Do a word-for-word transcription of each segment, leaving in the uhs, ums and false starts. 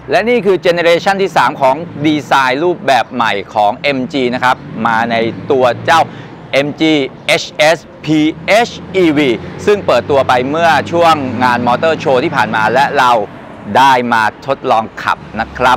และนี่คือเจเนเรชันที่สามของดีไซน์รูปแบบใหม่ของ เอ็ม จี นะครับมาในตัวเจ้า เอ็ม จี เอช เอส พี เอช อี วี ซึ่งเปิดตัวไปเมื่อช่วงงานมอเตอร์โชว์ที่ผ่านมาและเราได้มาทดลองขับนะครับ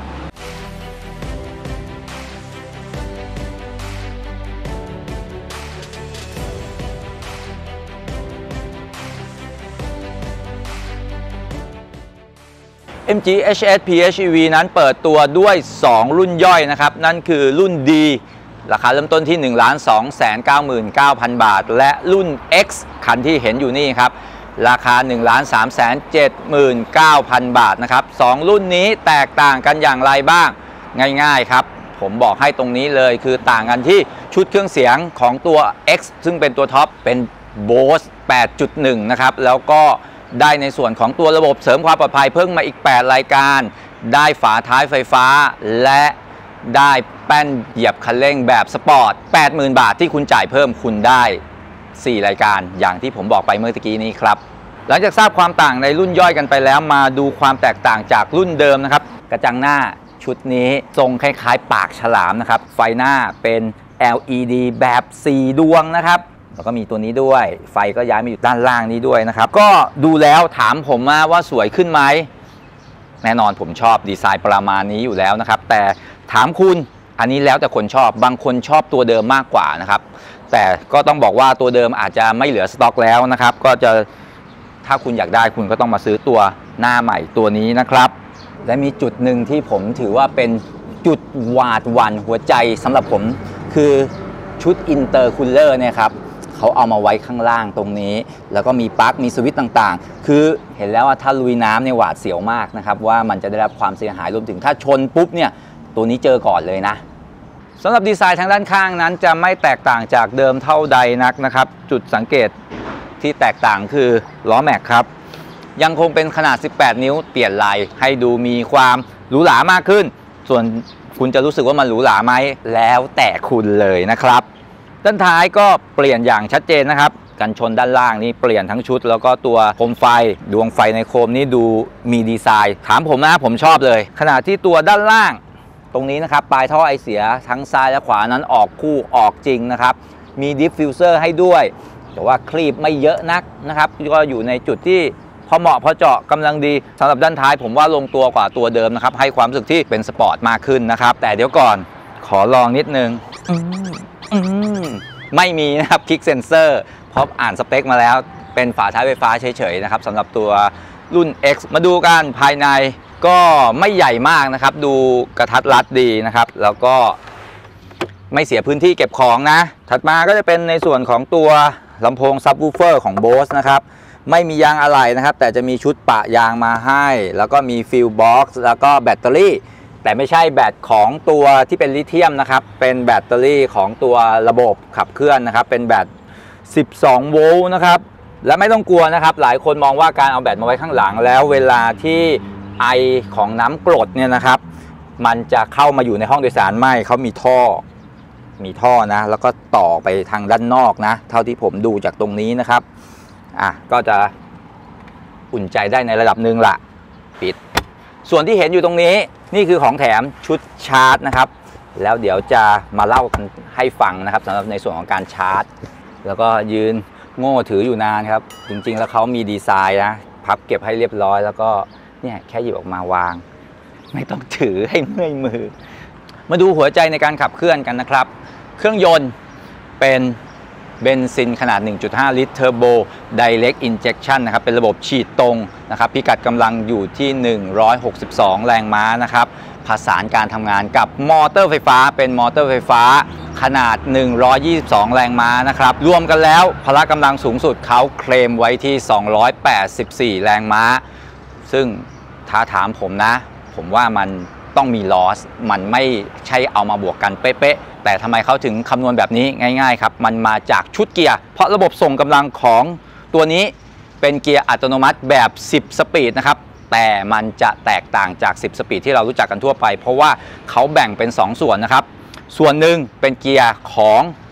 เอ็ม จี เอช เอส พี เอช อี วี นั้นเปิดตัวด้วยสองรุ่นย่อยนะครับนั่นคือรุ่น D ราคาเริ่มต้นที่ หนึ่งล้านสองแสนเก้าหมื่นเก้าพัน บาทและรุ่น X คันที่เห็นอยู่นี่ครับราคา หนึ่งล้านสามแสนเจ็ดหมื่นเก้าพัน บาทนะครับสองรุ่นนี้แตกต่างกันอย่างไรบ้างง่ายๆครับผมบอกให้ตรงนี้เลยคือต่างกันที่ชุดเครื่องเสียงของตัว X ซึ่งเป็นตัวท็อปเป็น Bose แปดจุดหนึ่ง นะครับแล้วก็ได้ในส่วนของตัวระบบเสริมความปลอดภัยเพิ่มมาอีกแปดรายการได้ฝาท้ายไฟฟ้าและได้แป้นเหยียบคันเร่งแบบสปอร์ต แปดหมื่น บาทที่คุณจ่ายเพิ่มคุณได้สี่รายการอย่างที่ผมบอกไปเมื่อกี้นี้ครับหลังจากทราบความต่างในรุ่นย่อยกันไปแล้วมาดูความแตกต่างจากรุ่นเดิมนะครับกระจังหน้าชุดนี้ทรงคล้ายๆปากฉลามนะครับไฟหน้าเป็น แอล อี ดี แบบสี่ดวงนะครับแล้วก็มีตัวนี้ด้วยไฟก็ย้ายมาอยู่ด้านล่างนี้ด้วยนะครับก็ดูแล้วถามผมมาว่าสวยขึ้นไหมแน่นอนผมชอบดีไซน์ประมาณนี้อยู่แล้วนะครับแต่ถามคุณอันนี้แล้วแต่คนชอบบางคนชอบตัวเดิมมากกว่านะครับแต่ก็ต้องบอกว่าตัวเดิมอาจจะไม่เหลือสต็อกแล้วนะครับก็จะถ้าคุณอยากได้คุณก็ต้องมาซื้อตัวหน้าใหม่ตัวนี้นะครับและมีจุดหนึ่งที่ผมถือว่าเป็นจุดหวาดหวั่นหัวใจสำหรับผมคือชุดอินเตอร์คูลเลอร์เนี่ยครับเขาเอามาไว้ข้างล่างตรงนี้แล้วก็มีปลั๊กมีสวิตช์ต่างๆคือเห็นแล้วว่าถ้าลุยน้ำเนี่ยหวาดเสียวมากนะครับว่ามันจะได้รับความเสียหายรวมถึงถ้าชนปุ๊บเนี่ยตัวนี้เจอก่อนเลยนะสำหรับดีไซน์ทางด้านข้างนั้นจะไม่แตกต่างจากเดิมเท่าใดนักนะครับจุดสังเกตที่แตกต่างคือล้อแม็กครับยังคงเป็นขนาดสิบแปดนิ้วเปลี่ยนลายให้ดูมีความหรูหรามากขึ้นส่วนคุณจะรู้สึกว่ามันหรูหราไหมแล้วแต่คุณเลยนะครับด้านท้ายก็เปลี่ยนอย่างชัดเจนนะครับกันชนด้านล่างนี่เปลี่ยนทั้งชุดแล้วก็ตัวโคมไฟดวงไฟในโคมนี่ดูมีดีไซน์ถามผมนะผมชอบเลยขณะที่ตัวด้านล่างตรงนี้นะครับปลายท่อไอเสียทั้งซ้ายและขวานั้นออกคู่ออกจริงนะครับมีดิฟฟิวเซอร์ให้ด้วยแต่ว่าคลีบไม่เยอะนักนะครับก็อยู่ในจุดที่พอเหมาะพอเจาะกำลังดีสำหรับด้านท้ายผมว่าลงตัวกว่าตัวเดิมนะครับให้ความรู้สึกที่เป็นสปอร์ตมากขึ้นนะครับแต่เดี๋ยวก่อนขอลองนิดนึงไม่มีนะครับคลิกเซนเซอร์เพราะอ่านสเปคมาแล้วเป็นฝาท้ายไฟฟ้าเฉยๆนะครับสำหรับตัวรุ่น X มาดูกันภายในก็ไม่ใหญ่มากนะครับดูกระทัดรัดดีนะครับแล้วก็ไม่เสียพื้นที่เก็บของนะถัดมาก็จะเป็นในส่วนของตัวลำโพงซับวูฟเฟอร์ของ Bose นะครับไม่มียางอะไหล่นะครับแต่จะมีชุดปะยางมาให้แล้วก็มีฟิลบ็อกซ์แล้วก็แบตเตอรี่แต่ไม่ใช่แบตของตัวที่เป็นลิเธียมนะครับเป็นแบตเตอรี่ของตัวระบบขับเคลื่อนนะครับเป็นแบตสิบสองโวลต์นะครับและไม่ต้องกลัวนะครับหลายคนมองว่าการเอาแบตมาไว้ข้างหลังแล้วเวลาที่ไอของน้ำกรดเนี่ยนะครับมันจะเข้ามาอยู่ในห้องโดยสารไม่เขามีท่อมีท่อนะแล้วก็ต่อไปทางด้านนอกนะเท่าที่ผมดูจากตรงนี้นะครับอ่ะก็จะอุ่นใจได้ในระดับหนึ่งละปิดส่วนที่เห็นอยู่ตรงนี้นี่คือของแถมชุดชาร์จนะครับแล้วเดี๋ยวจะมาเล่ากันให้ฟังนะครับสำหรับในส่วนของการชาร์จแล้วก็ยืนโง่ถืออยู่นานครับจริงๆแล้วเขามีดีไซน์นะพับเก็บให้เรียบร้อยแล้วก็เนี่ยแค่หยิบออกมาวางไม่ต้องถือให้เมื่อยมือมาดูหัวใจในการขับเคลื่อนกันนะครับเครื่องยนต์เป็นเบนซินขนาด หนึ่งจุดห้า ลิตรเทอร์โบ Direct Injection นะครับเป็นระบบฉีดตรงนะครับพิกัดกำลังอยู่ที่หนึ่งร้อยหกสิบสองแรงม้านะครับผสานการทำงานกับมอเตอร์ไฟฟ้าเป็นมอเตอร์ไฟฟ้าขนาดหนึ่งร้อยยี่สิบสองแรงม้านะครับรวมกันแล้วพละกำลังสูงสุดเขาเคลมไว้ที่สองร้อยแปดสิบสี่แรงม้าซึ่งถ้าถามผมนะผมว่ามันต้องมีลอสมันไม่ใช่เอามาบวกกันเป๊ะๆแต่ทำไมเขาถึงคำนวณแบบนี้ง่ายๆครับมันมาจากชุดเกียร์เพราะระบบส่งกำลังของตัวนี้เป็นเกียร์อัตโนมัติแบบสิบสปีดนะครับแต่มันจะแตกต่างจากสิบสปีดที่เรารู้จักกันทั่วไปเพราะว่าเขาแบ่งเป็นสองส่วนนะครับส่วนหนึ่งเป็นเกียร์ของ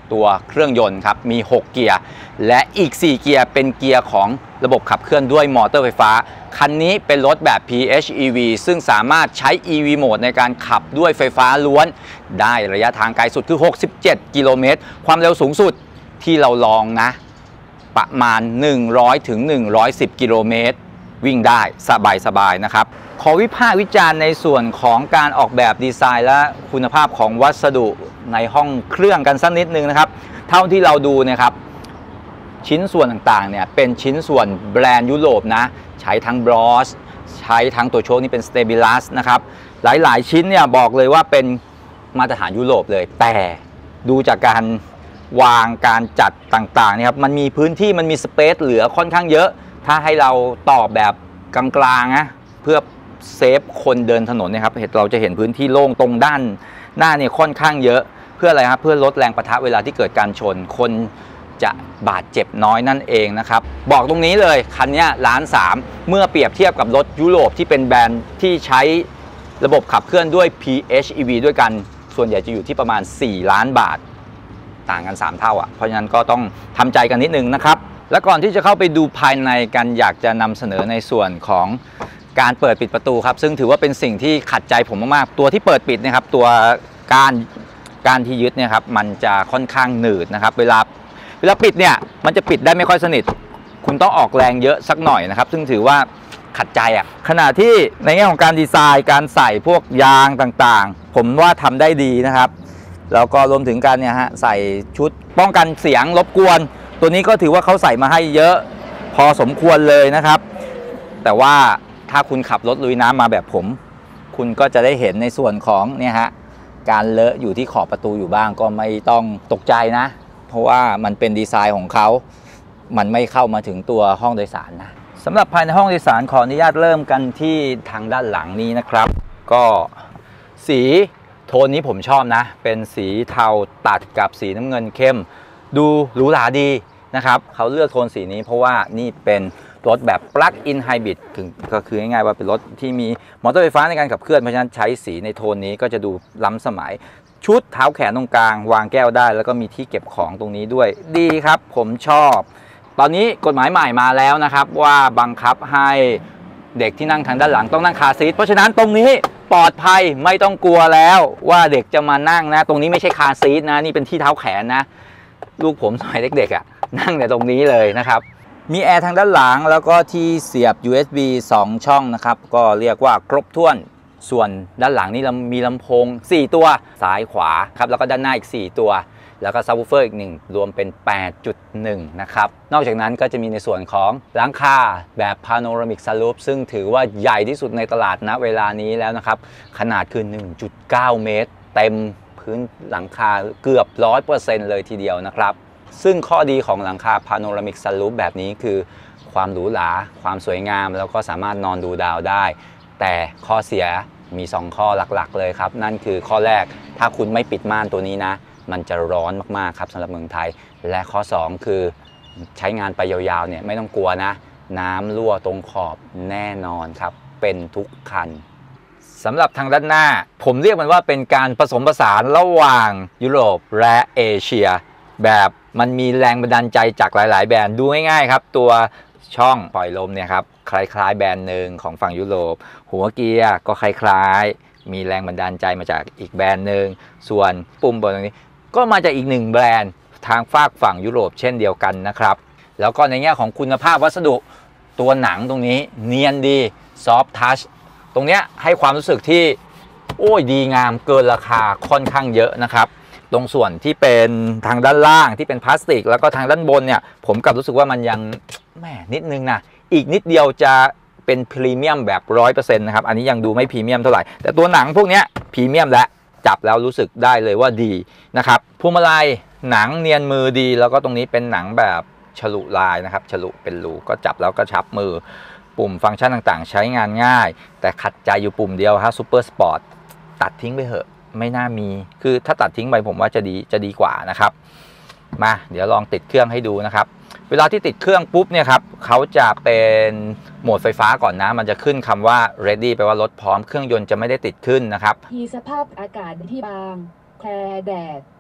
ตัวเครื่องยนต์ครับมีหกเกียร์และอีกสี่เกียร์เป็นเกียร์ของระบบขับเคลื่อนด้วยมอเตอร์ไฟฟ้าคันนี้เป็นรถแบบ พี เอช อี วี ซึ่งสามารถใช้ อี วี โหมดในการขับด้วยไฟฟ้าล้วนได้ระยะทางไกลสุดคือหกสิบเจ็ดกิโลเมตรความเร็วสูงสุดที่เราลองนะประมาณหนึ่งร้อยถึงหนึ่งร้อยสิบกิโลเมตรวิ่งได้สบายๆนะครับขอวิพากษ์วิจารณ์ในส่วนของการออกแบบดีไซน์และคุณภาพของวัสดุในห้องเครื่องกันสักนิดนึงนะครับเท่าที่เราดูเนี่ยครับชิ้นส่วนต่างๆเนี่ยเป็นชิ้นส่วนแบรนด์ยุโรปนะใช้ทั้งบรอสใช้ทั้งตัวโชคนี่เป็นสเตบิลัสนะครับหลายๆชิ้นเนี่ยบอกเลยว่าเป็นมาตรฐานยุโรปเลยแต่ดูจากการวางการจัดต่างๆเนี่ยครับมันมีพื้นที่มันมีสเปซเหลือค่อนข้างเยอะถ้าให้เราตอบแบบกลางๆนะเพื่อเซฟคนเดินถนนนะครับเราจะเห็นพื้นที่โล่งตรงด้านหน้าเนี่ยค่อนข้างเยอะเพื่ออะไรครับเพื่อลดแรงปะทะเวลาที่เกิดการชนคนจะบาดเจ็บน้อยนั่นเองนะครับบอกตรงนี้เลยคันนี้ล้านสามเมื่อเปรียบเทียบกับรถยุโรปที่เป็นแบรนด์ที่ใช้ระบบขับเคลื่อนด้วย พี เอช อี วี ด้วยกันส่วนใหญ่จะอยู่ที่ประมาณสี่ล้านบาทต่างกันสามเท่าอ่ะเพราะฉะนั้นก็ต้องทำใจกันนิดนึงนะครับและก่อนที่จะเข้าไปดูภายในกันอยากจะนำเสนอในส่วนของการเปิดปิดประตูครับซึ่งถือว่าเป็นสิ่งที่ขัดใจผมมากๆตัวที่เปิดปิดนะครับตัวการการที่ยึดเนี่ยครับมันจะค่อนข้างหนืดนะครับเวลาเวลาปิดเนี่ยมันจะปิดได้ไม่ค่อยสนิทคุณต้องออกแรงเยอะสักหน่อยนะครับซึ่งถือว่าขัดใจอ่ะขณะที่ในแง่ของการดีไซน์การใส่พวกยางต่างๆผมว่าทำได้ดีนะครับแล้วก็รวมถึงการเนี่ยฮะใส่ชุดป้องกันเสียงรบกวนตัวนี้ก็ถือว่าเขาใส่มาให้เยอะพอสมควรเลยนะครับแต่ว่าถ้าคุณขับรถลุยน้ำมาแบบผมคุณก็จะได้เห็นในส่วนของเนี่ยฮะการเลอะอยู่ที่ขอบประตูอยู่บ้างก็ไม่ต้องตกใจนะเพราะว่ามันเป็นดีไซน์ของเขามันไม่เข้ามาถึงตัวห้องโดยสารนะสำหรับภายในห้องโดยสารขออนุญาตเริ่มกันที่ทางด้านหลังนี้นะครับก็สีโทนนี้ผมชอบนะเป็นสีเทาตัดกับสีน้ำเงินเข้มดูหรูหราดีนะครับเขาเลือกโทนสีนี้เพราะว่านี่เป็นรถแบบ Plug-in Hybrid ก็คือง่ายๆว่าเป็นรถที่มีมอเตอร์ไฟฟ้าในการขับเคลื่อนเพราะฉะนั้นใช้สีในโทนนี้ก็จะดูล้ำสมัยชุดเท้าแขนตรงกลางวางแก้วได้แล้วก็มีที่เก็บของตรงนี้ด้วยดีครับผมชอบตอนนี้กฎหมายใหม่มาแล้วนะครับว่าบังคับให้เด็กที่นั่งทางด้านหลังต้องนั่งคาร์ซีทเพราะฉะนั้นตรงนี้ปลอดภัยไม่ต้องกลัวแล้วว่าเด็กจะมานั่งนะตรงนี้ไม่ใช่คาร์ซีทนะนี่เป็นที่เท้าแขนนะลูกผมสมัยเด็กๆอ่ะนั่งในตรงนี้เลยนะครับมีแอร์ทางด้านหลังแล้วก็ที่เสียบ ยู เอส บี สองช่องนะครับก็เรียกว่าครบถ้วนส่วนด้านหลังนี่มีลำโพงสี่ตัวซ้ายขวาครับแล้วก็ด้านหน้าอีกสี่ตัวแล้วก็ซับวูฟเฟอร์อีกหนึ่งรวมเป็น แปดจุดหนึ่ง นะครับนอกจากนั้นก็จะมีในส่วนของหลังคาแบบ Panoramic Sunroof ซึ่งถือว่าใหญ่ที่สุดในตลาดณเวลานี้แล้วนะครับขนาดคือ หนึ่งจุดเก้า เมตรเต็มพื้นหลังคาเกือบ ร้อยเปอร์เซ็นต์ เลยทีเดียวนะครับซึ่งข้อดีของหลังคา Panoramic Sunroof แบบนี้คือความหรูหราความสวยงามแล้วก็สามารถนอนดูดาวได้แต่ข้อเสียมีสองข้อหลักๆเลยครับนั่นคือข้อแรกถ้าคุณไม่ปิดม่านตัวนี้นะมันจะร้อนมากๆครับสำหรับเมืองไทยและข้อสองคือใช้งานไปยาวๆเนี่ยไม่ต้องกลัวนะน้ำรั่วตรงขอบแน่นอนครับเป็นทุกคันสำหรับทางด้านหน้าผมเรียกมันว่าเป็นการผสมผสานระหว่างยุโรปและเอเชียแบบมันมีแรงบันดาลใจจากหลายๆแบรนด์ดูง่ายๆครับตัวช่องปล่อยลมเนี่ยครับคล้ายๆแบรนด์หนึ่งของฝั่งยุโรปหัวเกียร์ก็คล้ายๆมีแรงบันดาลใจมาจากอีกแบรนด์หนึ่งส่วนปุ่มบนตรงนี้ก็มาจากอีกหนึ่งแบรนด์ทางฝากฝั่งยุโรปเช่นเดียวกันนะครับแล้วก็ในแง่ของคุณภาพวัสดุตัวหนังตรงนี้เนียนดีซอฟท์ทัชตรงนี้ให้ความรู้สึกที่โอ้ยดีงามเกินราคาค่อนข้างเยอะนะครับตรงส่วนที่เป็นทางด้านล่างที่เป็นพลาสติกแล้วก็ทางด้านบนเนี่ยผมกลับรู้สึกว่ามันยังแหมนิดนึงนะอีกนิดเดียวจะเป็นพรีเมียมแบบ ร้อยเปอร์เซ็นต์ นะครับอันนี้ยังดูไม่พรีเมียมเท่าไหร่แต่ตัวหนังพวกนี้พรีเมียมแล้วจับแล้วรู้สึกได้เลยว่าดีนะครับพวงมาลัยหนังเนียนมือดีแล้วก็ตรงนี้เป็นหนังแบบฉลุลายนะครับฉลุเป็นรูก็จับแล้วก็ชับมือปุ่มฟังก์ชันต่างๆใช้งานง่ายแต่ขัดใจอยู่ปุ่มเดียวฮะซูเปอร์สปอร์ตตัดทิ้งไปเหอะไม่น่ามีคือถ้าตัดทิ้งไปผมว่าจะดีจะดีกว่านะครับมาเดี๋ยวลองติดเครื่องให้ดูนะครับเวลาที่ติดเครื่องปุ๊บเนี่ยครับเขาจะเป็นโหมดไฟฟ้าก่อนนะมันจะขึ้นคำว่า ready แปลว่ารถพร้อมเครื่องยนต์จะไม่ได้ติดขึ้นนะครับมีสภาพอากาศที่บางแคลแดด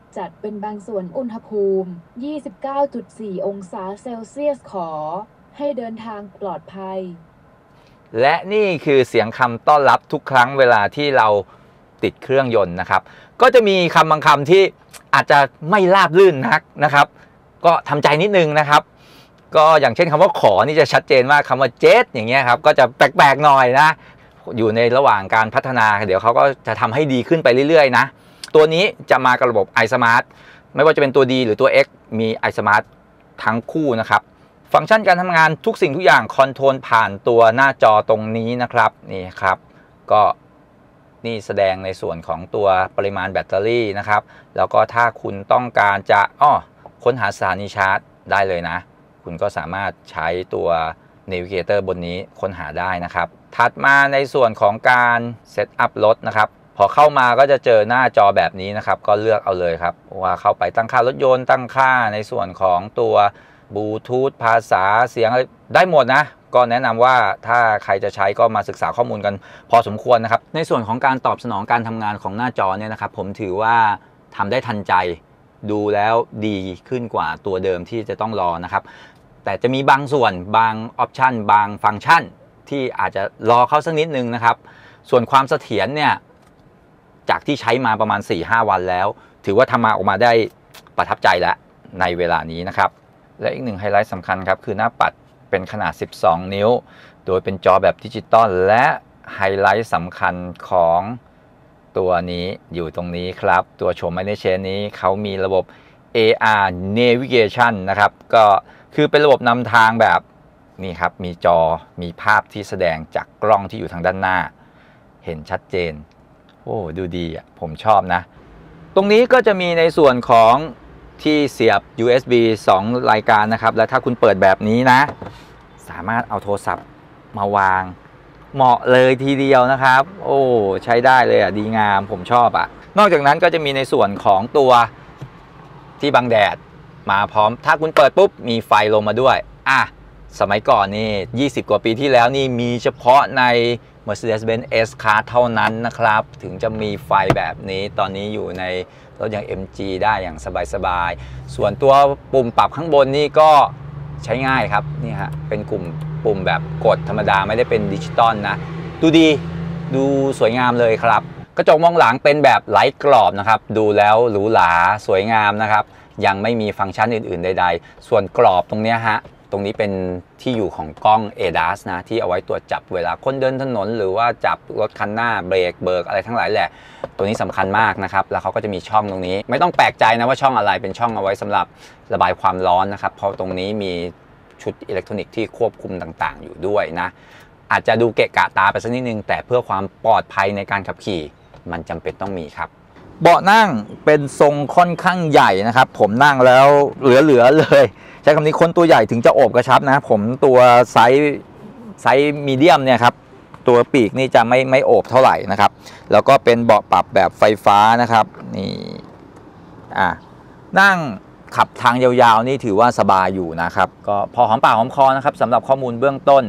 จัดเป็นบางส่วนอุณหภูมิ ยี่สิบเก้าจุดสี่ องศาเซลเซียสขอให้เดินทางปลอดภัยและนี่คือเสียงคำต้อนรับทุกครั้งเวลาที่เราติดเครื่องยนต์นะครับก็จะมีคำบางคำที่อาจจะไม่ราบรื่นนักนะครับก็ทำใจนิดนึงนะครับก็อย่างเช่นคำว่าขอนี่จะชัดเจนมากคำว่าเจ็ตอย่างเงี้ยครับก็จะแปลกๆหน่อยนะอยู่ในระหว่างการพัฒนาเดี๋ยวเขาก็จะทำให้ดีขึ้นไปเรื่อยๆนะตัวนี้จะมากับระบบ iSmart ไม่ว่าจะเป็นตัว D หรือตัว X มี iSmart ทั้งคู่นะครับฟังก์ชันการทำงานทุกสิ่งทุกอย่างคอนโทรลผ่านตัวหน้าจอตรงนี้นะครับนี่ครับก็นี่แสดงในส่วนของตัวปริมาณแบตเตอรี่นะครับแล้วก็ถ้าคุณต้องการจะอ้อค้นหาสถานีชาร์จได้เลยนะคุณก็สามารถใช้ตัว Navigator บนนี้ค้นหาได้นะครับถัดมาในส่วนของการเซตอัพรถนะครับพอเข้ามาก็จะเจอหน้าจอแบบนี้นะครับก็เลือกเอาเลยครับว่าเข้าไปตั้งค่ารถยนต์ตั้งค่าในส่วนของตัวบลูทูธภาษาเสียงอะไรได้หมดนะก็แนะนำว่าถ้าใครจะใช้ก็มาศึกษาข้อมูลกันพอสมควรนะครับในส่วนของการตอบสนองการทำงานของหน้าจอเนี่ยนะครับผมถือว่าทำได้ทันใจดูแล้วดีขึ้นกว่าตัวเดิมที่จะต้องรอนะครับแต่จะมีบางส่วนบางออปชันบางฟังก์ชันที่อาจจะรอเข้าสักนิดนึงนะครับส่วนความเสถียรเนี่ยจากที่ใช้มาประมาณ สี่ห้า วันแล้วถือว่าทำมาออกมาได้ประทับใจแล้วในเวลานี้นะครับและอีกหนึ่งไฮไลท์สำคัญครับคือหน้าปัดเป็นขนาดสิบสองนิ้วโดยเป็นจอแบบดิจิตอลและไฮไลท์สำคัญของตัวนี้อยู่ตรงนี้ครับตัวโฉมไม่ได้เชนนี้เขามีระบบ เอ อาร์ Navigation นะครับก็คือเป็นระบบนำทางแบบนี่ครับมีจอมีภาพที่แสดงจากกล้องที่อยู่ทางด้านหน้าเห็นชัดเจนโอ้ดูดีอ่ะผมชอบนะตรงนี้ก็จะมีในส่วนของที่เสียบ ยู เอส บี สอง รายการนะครับและถ้าคุณเปิดแบบนี้นะสามารถเอาโทรศัพท์มาวางเหมาะเลยทีเดียวนะครับโอ้ใช้ได้เลยอ่ะดีงามผมชอบอ่ะนอกจากนั้นก็จะมีในส่วนของตัวที่บังแดดมาพร้อมถ้าคุณเปิดปุ๊บมีไฟลงมาด้วยอ่ะสมัยก่อนนี่ยี่สิบกว่าปีที่แล้วนี่มีเฉพาะใน Mercedes-Benz S-Class เท่านั้นนะครับถึงจะมีไฟแบบนี้ตอนนี้อยู่ในรถอย่าง เอ็ม จี ได้อย่างสบายๆส่วนตัวปุ่มปรับข้างบนนี่ก็ใช้ง่ายครับนี่ฮะเป็นกลุ่มปุ่มแบบกดธรรมดาไม่ได้เป็นดิจิตอลนะดูดีดูสวยงามเลยครับกระจกมองหลังเป็นแบบไร้กรอบนะครับดูแล้วหรูหราสวยงามนะครับยังไม่มีฟังก์ชันอื่นๆใดๆส่วนกรอบตรงนี้ฮะตรงนี้เป็นที่อยู่ของกล้อง เอ ดาส นะที่เอาไว้ตรวจจับเวลาคนเดินถนนหรือว่าจับรถคันหน้าเบรกเบิกอะไรทั้งหลายแหละตัวนี้สำคัญมากนะครับแล้วเขาก็จะมีช่องตรงนี้ไม่ต้องแปลกใจนะว่าช่องอะไรเป็นช่องเอาไว้สำหรับระบายความร้อนนะครับเพราะตรงนี้มีชุดอิเล็กทรอนิกส์ที่ควบคุมต่างๆอยู่ด้วยนะอาจจะดูเกะกะตาไปสักนิดนึงแต่เพื่อความปลอดภัยในการขับขี่มันจำเป็นต้องมีครับเบาะนั่งเป็นทรงค่อนข้างใหญ่นะครับผมนั่งแล้วเหลือๆเลยใช้คำนี้คนตัวใหญ่ถึงจะโอบกระชับนะผมตัวไซส์ไซส์มีเดียมเนี่ยครับตัวปีกนี่จะไม่ไม่โอบเท่าไหร่นะครับแล้วก็เป็นเบาะปรับแบบไฟฟ้านะครับนี่อ่ะนั่งขับทางยาวๆนี่ถือว่าสบายอยู่นะครับก็พอหอมปากหอมคอนะครับสำหรับข้อมูลเบื้องต้น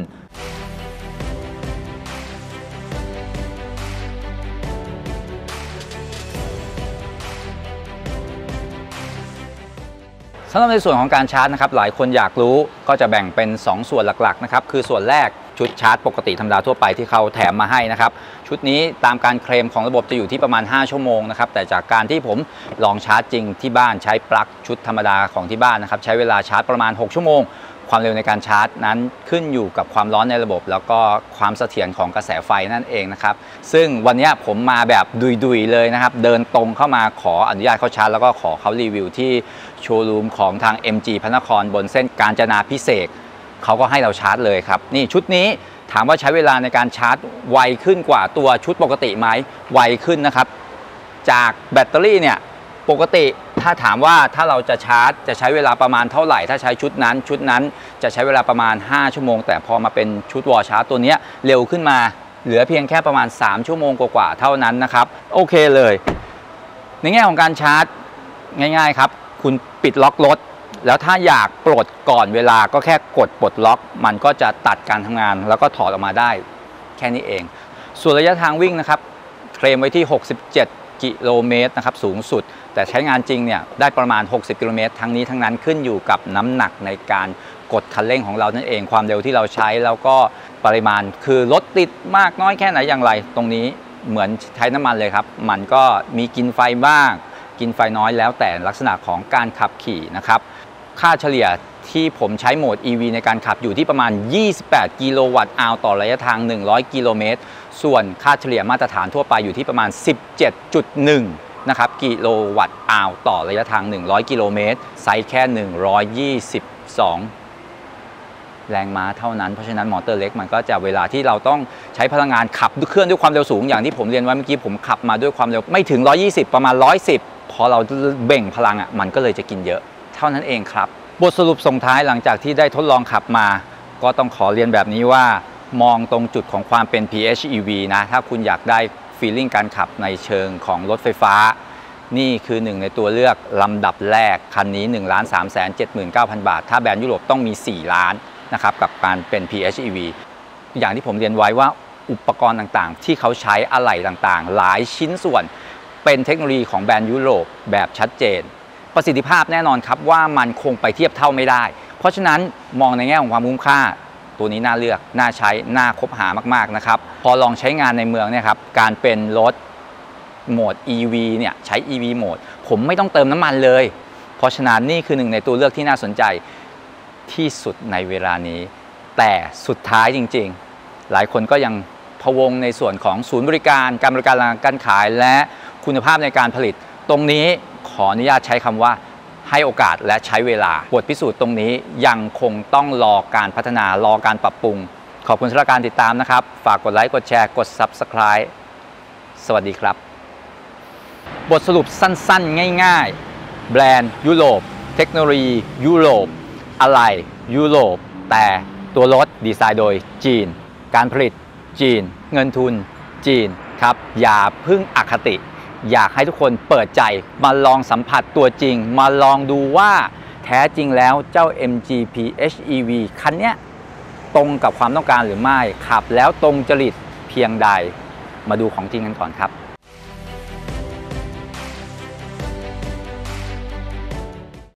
สำหรับในส่วนของการชาร์จนะครับหลายคนอยากรู้ก็จะแบ่งเป็นสองส่วนหลักๆนะครับคือส่วนแรกชุดชาร์จปกติธรรมดาทั่วไปที่เขาแถมมาให้นะครับชุดนี้ตามการเคลมของระบบจะอยู่ที่ประมาณห้าชั่วโมงนะครับแต่จากการที่ผมลองชาร์จจริงที่บ้านใช้ปลั๊กชุดธรรมดาของที่บ้านนะครับใช้เวลาชาร์จประมาณหกชั่วโมงความเร็วในการชาร์จนั้นขึ้นอยู่กับความร้อนในระบบแล้วก็ความเสถียรของกระแสไฟนั่นเองนะครับซึ่งวันนี้ผมมาแบบดุยๆเลยนะครับเดินตรงเข้ามาขออนุญาตเข้าชาร์จแล้วก็ขอเขารีวิวที่โชว์รูมของทาง เอ็ม จี พระนครบนเส้นกาญจนาภิเษกเขาก็ให้เราชาร์จเลยครับนี่ชุดนี้ถามว่าใช้เวลาในการชาร์จไวขึ้นกว่าตัวชุดปกติไหมไวขึ้นนะครับจากแบตเตอรี่เนี่ยปกติถ้าถามว่าถ้าเราจะชาร์จจะใช้เวลาประมาณเท่าไหร่ถ้าใช้ชุดนั้นชุดนั้นจะใช้เวลาประมาณห้าชั่วโมงแต่พอมาเป็นชุดวอลชาร์จตัวนี้เร็วขึ้นมาเหลือเพียงแค่ประมาณสามชั่วโมงกว่าๆเท่านั้นนะครับโอเคเลยในแง่ของการชาร์จง่ายๆครับคุณปิดล็อกรถแล้วถ้าอยากปลดก่อนเวลาก็แค่กดปลดล็อกมันก็จะตัดการทำงานแล้วก็ถอดออกมาได้แค่นี้เองส่วนระยะทางวิ่งนะครับเคลมไว้ที่หกสิบเจ็ดกิโลเมตรนะครับสูงสุดแต่ใช้งานจริงเนี่ยได้ประมาณหกสิบกิโลเมตรทั้งนี้ทั้งนั้นขึ้นอยู่กับน้ำหนักในการกดคันเร่งของเรานั่นเองความเร็วที่เราใช้แล้วก็ปริมาณคือรถติดมากน้อยแค่ไหนอย่างไรตรงนี้เหมือนใช้น้ำมันเลยครับมันก็มีกินไฟบ้างกินไฟน้อยแล้วแต่ลักษณะของการขับขี่นะครับค่าเฉลี่ยที่ผมใช้โหมด อี วี ในการขับอยู่ที่ประมาณยี่สิบแปดกิโลวัตต์อาวต่อระยะทางหนึ่งร้อยกิโลเมตรส่วนค่าเฉลี่ยมาตรฐานทั่วไปอยู่ที่ประมาณ สิบเจ็ดจุดหนึ่ง นะครับกิโลวัตต์อาวต่อระยะทางหนึ่งร้อยกิโลเมตรไซส์แค่หนึ่งร้อยยี่สิบสองแรงม้าเท่านั้นเพราะฉะนั้นมอเตอร์เล็กมันก็จะเวลาที่เราต้องใช้พลังงานขับเคลื่อนด้วยความเร็วสูงอย่างที่ผมเรียนไว้เมื่อกี้ผมขับมาด้วยความเร็วไม่ถึงหนึ่งร้อยยี่สิบประมาณหนึ่งร้อยสิบพอเราเบ่งพลังอ่ะมันก็เลยจะกินเยอะเท่านั้นเองครับบทสรุปส่งท้ายหลังจากที่ได้ทดลองขับมาก็ต้องขอเรียนแบบนี้ว่ามองตรงจุดของความเป็น พี เอช อี วี นะถ้าคุณอยากได้ฟีลลิ่งการขับในเชิงของรถไฟฟ้านี่คือหนึ่งในตัวเลือกลำดับแรกคันนี้ หนึ่งล้านสามแสนเจ็ดหมื่นเก้าพัน บาทถ้าแบรนด์ยุโรปต้องมี สี่ล้านนะครับกับการเป็น พี เอช อี วี อย่างที่ผมเรียนไว้ว่าอุปกรณ์ต่างๆที่เขาใช้อะไหล่ต่างๆหลายชิ้นส่วนเป็นเทคโนโลยีของแบรนด์ยุโรปแบบชัดเจนประสิทธิภาพแน่นอนครับว่ามันคงไปเทียบเท่าไม่ได้เพราะฉะนั้นมองในแง่ของความคุ้มค่าตัวนี้น่าเลือกน่าใช้น่าคบหามากๆนะครับพอลองใช้งานในเมืองเนี่ยครับการเป็นรถโหมด อี วี เนี่ยใช้ อี วี โหมดผมไม่ต้องเติมน้ำมันเลยเพราะฉะนั้นนี่คือหนึ่งในตัวเลือกที่น่าสนใจที่สุดในเวลานี้แต่สุดท้ายจริงๆหลายคนก็ยังพะวงในส่วนของศูนย์บริการการบริการการขายและคุณภาพในการผลิตตรงนี้ขออนุญาตใช้คำว่าให้โอกาสและใช้เวลาบทพิสูจน์ตรงนี้ยังคงต้องรอการพัฒนารอการปรับปรุงขอบคุณสำหรับการติดตามนะครับฝากกดไลค์กดแชร์กด ซับสไครบ์ สวัสดีครับบทสรุปสั้นๆง่ายๆแบรนด์ยุโรปเทคโนโลยียุโรปอะไหล่ยุโรปแต่ตัวรถดีไซน์โดยจีนการผลิตจีนเงินทุนจีนครับอย่าพึ่งอคติอยากให้ทุกคนเปิดใจมาลองสัมผัสตัวจริงมาลองดูว่าแท้จริงแล้วเจ้า เอ็ม จี พี เอช อี วี คันนี้ตรงกับความต้องการหรือไม่ขับแล้วตรงจริตเพียงใดมาดูของจริงกันก่อนครับ